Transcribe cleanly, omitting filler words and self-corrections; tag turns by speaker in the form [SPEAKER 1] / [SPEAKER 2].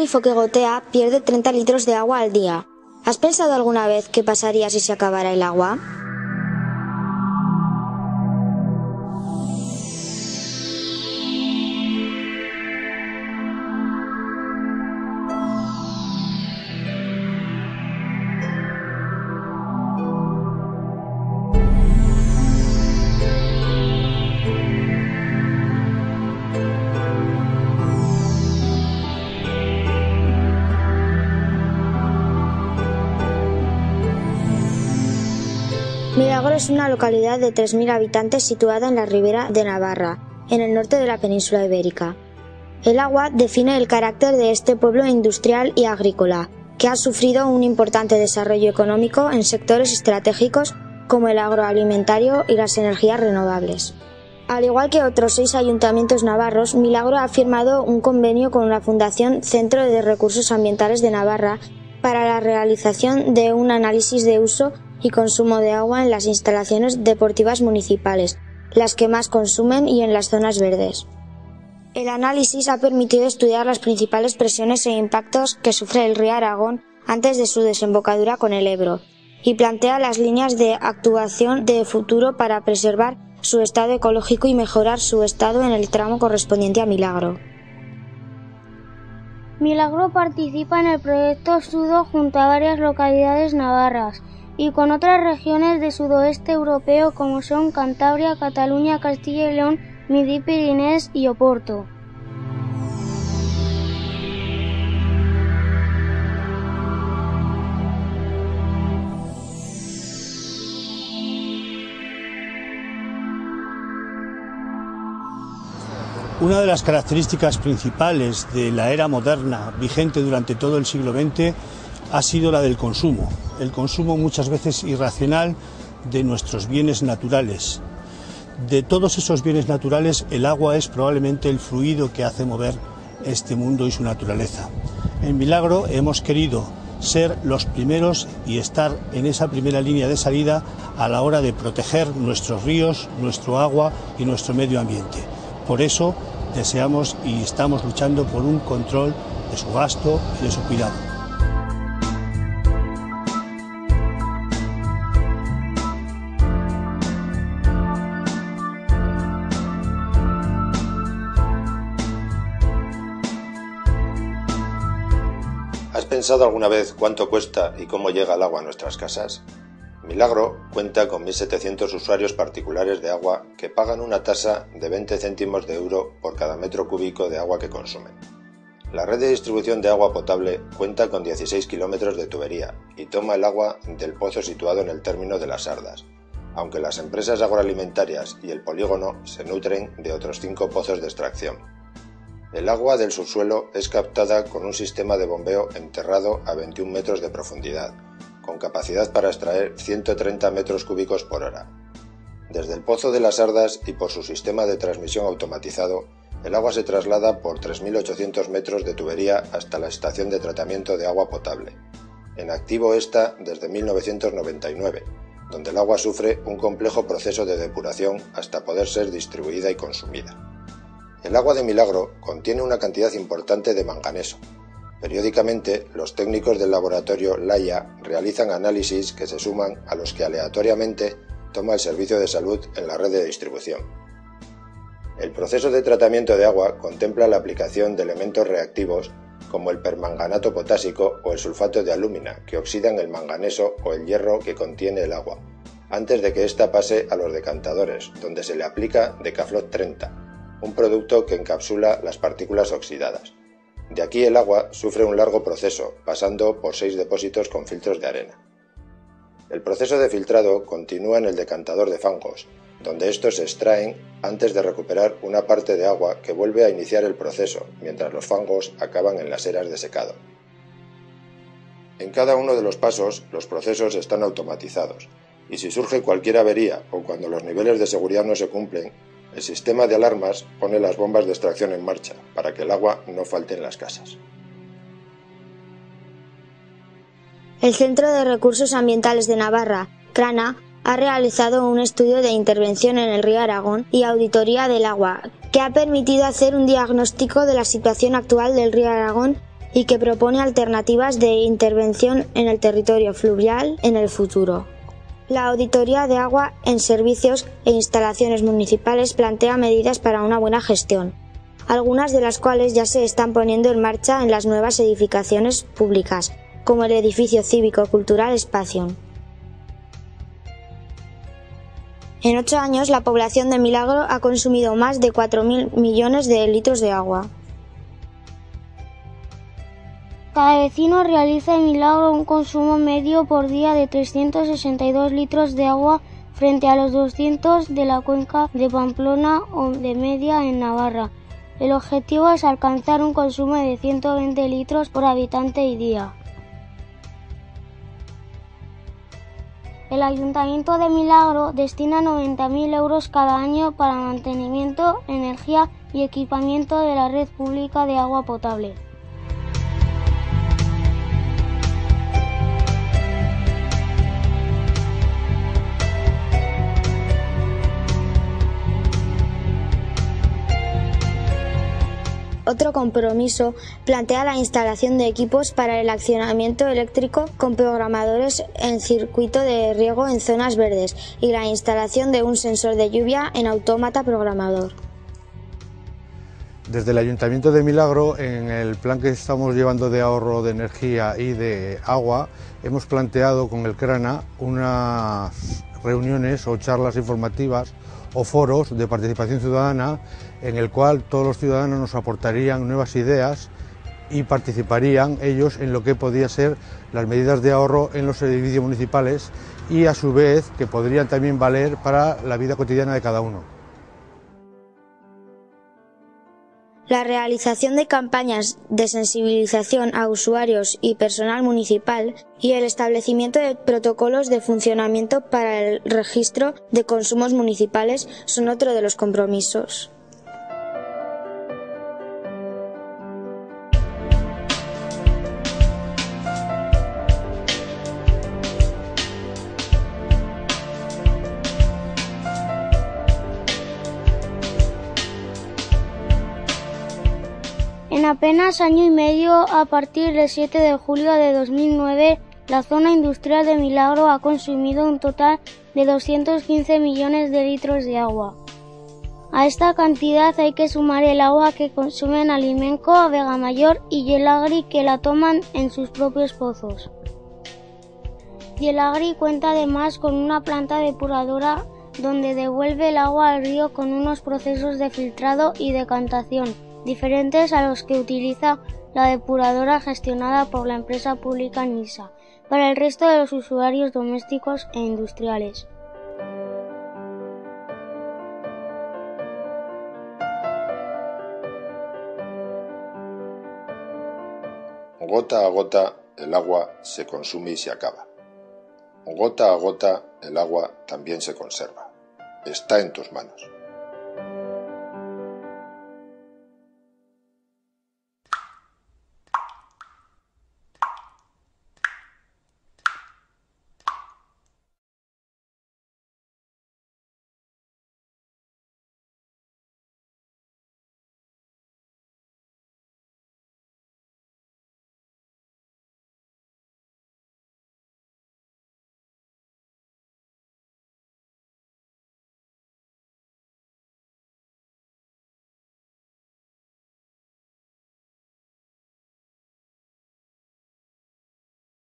[SPEAKER 1] grifo que gotea pierde 30 litros de agua al día. ¿Has pensado alguna vez qué pasaría si se acabara el agua? Milagro es una localidad de 3.000 habitantes situada en la Ribera de Navarra, en el norte de la península ibérica. El agua define el carácter de este pueblo industrial y agrícola, que ha sufrido un importante desarrollo económico en sectores estratégicos como el agroalimentario y las energías renovables. Al igual que otros 6 ayuntamientos navarros, Milagro ha firmado un convenio con la Fundación Centro de Recursos Ambientales de Navarra para la realización de un análisis de uso y consumo de agua en las instalaciones deportivas municipales, las que más consumen, y en las zonas verdes. El análisis ha permitido estudiar las principales presiones e impactos que sufre el río Aragón antes de su desembocadura con el Ebro, y plantea las líneas de actuación de futuro para preservar su estado ecológico y mejorar su estado en el tramo correspondiente a Milagro.
[SPEAKER 2] Milagro participa en el proyecto Sudo junto a varias localidades navarras y con otras regiones de sudoeste europeo como son Cantabria, Cataluña, Castilla y León, Midi-Pyrénées y Oporto.
[SPEAKER 3] Una de las características principales de la era moderna vigente durante todo el siglo XX ha sido la del consumo. El consumo muchas veces irracional de nuestros bienes naturales. De todos esos bienes naturales, el agua es probablemente el fluido que hace mover este mundo y su naturaleza. En Milagro hemos querido ser los primeros y estar en esa primera línea de salida a la hora de proteger nuestros ríos, nuestro agua y nuestro medio ambiente. Por eso deseamos y estamos luchando por un control de su gasto y de su cuidado.
[SPEAKER 4] ¿Has pensado alguna vez cuánto cuesta y cómo llega el agua a nuestras casas? Milagro cuenta con 1.700 usuarios particulares de agua que pagan una tasa de 20 céntimos de euro por cada metro cúbico de agua que consumen. La red de distribución de agua potable cuenta con 16 kilómetros de tubería y toma el agua del pozo situado en el término de las Sardas, aunque las empresas agroalimentarias y el polígono se nutren de otros 5 pozos de extracción. El agua del subsuelo es captada con un sistema de bombeo enterrado a 21 metros de profundidad, con capacidad para extraer 130 metros cúbicos por hora. Desde el pozo de las Sardas y por su sistema de transmisión automatizado, el agua se traslada por 3.800 metros de tubería hasta la estación de tratamiento de agua potable. En activo está desde 1999, donde el agua sufre un complejo proceso de depuración hasta poder ser distribuida y consumida. El agua de Milagro contiene una cantidad importante de manganeso. Periódicamente, los técnicos del laboratorio Laia realizan análisis que se suman a los que aleatoriamente toma el servicio de salud en la red de distribución. El proceso de tratamiento de agua contempla la aplicación de elementos reactivos como el permanganato potásico o el sulfato de alúmina, que oxidan el manganeso o el hierro que contiene el agua, antes de que ésta pase a los decantadores, donde se le aplica Decafloc 30, un producto que encapsula las partículas oxidadas. De aquí el agua sufre un largo proceso, pasando por 6 depósitos con filtros de arena. El proceso de filtrado continúa en el decantador de fangos, donde estos se extraen antes de recuperar una parte de agua que vuelve a iniciar el proceso, mientras los fangos acaban en las eras de secado. En cada uno de los pasos, los procesos están automatizados, y si surge cualquier avería o cuando los niveles de seguridad no se cumplen, el sistema de alarmas pone las bombas de extracción en marcha para que el agua no falte en las casas.
[SPEAKER 1] El Centro de Recursos Ambientales de Navarra, CRANA, ha realizado un estudio de intervención en el río Aragón y auditoría del agua, que ha permitido hacer un diagnóstico de la situación actual del río Aragón y que propone alternativas de intervención en el territorio fluvial en el futuro. La Auditoría de Agua en Servicios e Instalaciones Municipales plantea medidas para una buena gestión, algunas de las cuales ya se están poniendo en marcha en las nuevas edificaciones públicas, como el edificio cívico-cultural Espacium. En 8 años, la población de Milagro ha consumido más de 4.000 millones de litros de agua.
[SPEAKER 2] Cada vecino realiza en Milagro un consumo medio por día de 362 litros de agua frente a los 200 de la cuenca de Pamplona o de media en Navarra. El objetivo es alcanzar un consumo de 120 litros por habitante y día. El Ayuntamiento de Milagro destina 90.000 euros cada año para mantenimiento, energía y equipamiento de la red pública de agua potable.
[SPEAKER 1] Otro compromiso plantea la instalación de equipos para el accionamiento eléctrico con programadores en circuito de riego en zonas verdes y la instalación de un sensor de lluvia en autómata programador.
[SPEAKER 5] Desde el Ayuntamiento de Milagro, en el plan que estamos llevando de ahorro de energía y de agua, hemos planteado con el CRANA unas reuniones o charlas informativas o foros de participación ciudadana en el cual todos los ciudadanos nos aportarían nuevas ideas y participarían ellos en lo que podía ser las medidas de ahorro en los edificios municipales y a su vez que podrían también valer para la vida cotidiana de cada uno.
[SPEAKER 1] La realización de campañas de sensibilización a usuarios y personal municipal y el establecimiento de protocolos de funcionamiento para el registro de consumos municipales son otro de los compromisos.
[SPEAKER 2] En apenas año y medio, a partir del 7 de julio de 2009, la zona industrial de Milagro ha consumido un total de 215 millones de litros de agua. A esta cantidad hay que sumar el agua que consumen Alimenco, Vega Mayor y Yelagri, que la toman en sus propios pozos. Yelagri cuenta además con una planta depuradora donde devuelve el agua al río con unos procesos de filtrado y decantación diferentes a los que utiliza la depuradora gestionada por la empresa pública NISA para el resto de los usuarios domésticos e industriales.
[SPEAKER 4] Gota a gota el agua se consume y se acaba. Gota a gota el agua también se conserva. Está en tus manos.